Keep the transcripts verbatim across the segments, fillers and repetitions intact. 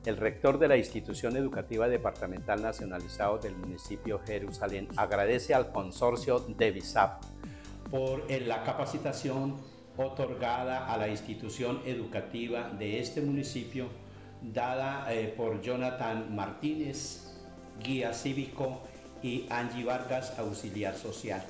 El rector de la Institución Educativa Departamental Nacionalizado del municipio Jerusalén agradece al consorcio DEVISAP por la capacitación otorgada a la institución educativa de este municipio, dada eh, por Jonathan Martínez, guía cívico, y Angie Vargas, auxiliar social.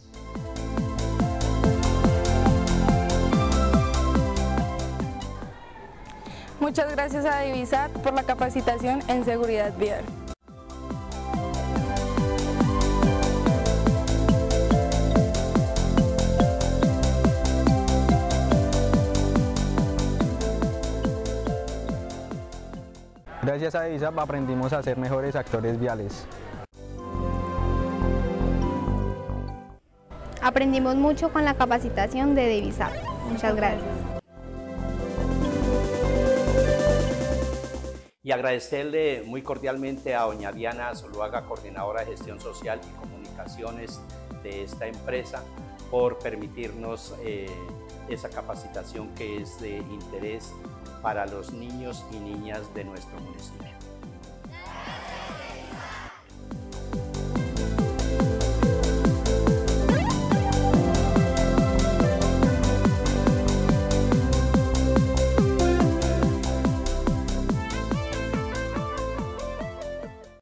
Muchas gracias a DEVISAP por la capacitación en seguridad vial. Gracias a DEVISAP aprendimos a ser mejores actores viales. Aprendimos mucho con la capacitación de DEVISAP. Muchas gracias. Y agradecerle muy cordialmente a doña Diana Zuluaga, coordinadora de gestión social y comunicaciones de esta empresa, por permitirnos eh, esa capacitación que es de interés para los niños y niñas de nuestro municipio.